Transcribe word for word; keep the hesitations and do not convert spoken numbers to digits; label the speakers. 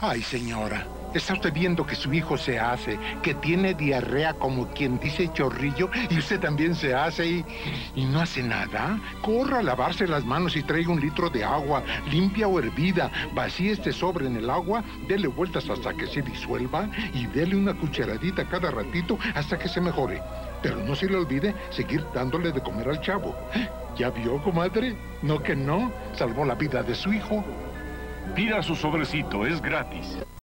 Speaker 1: Ay, señora, está usted viendo que su hijo se hace, que tiene diarrea como quien dice chorrillo, y usted también se hace y, y no hace nada. Corra a lavarse las manos y traiga un litro de agua, limpia o hervida. Vacíe este sobre en el agua, dele vueltas hasta que se disuelva y dele una cucharadita cada ratito hasta que se mejore. Pero no se le olvide seguir dándole de comer al chavo. ¿Ya vio, comadre? No que no, salvó la vida de su hijo.
Speaker 2: Pida su sobrecito, es gratis.